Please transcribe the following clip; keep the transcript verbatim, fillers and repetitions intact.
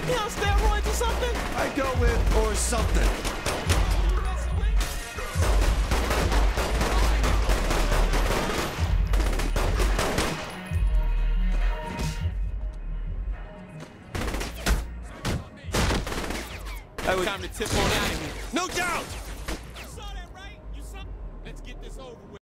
You on steroids or something? I go with or something. Time to tip on out of here. No doubt!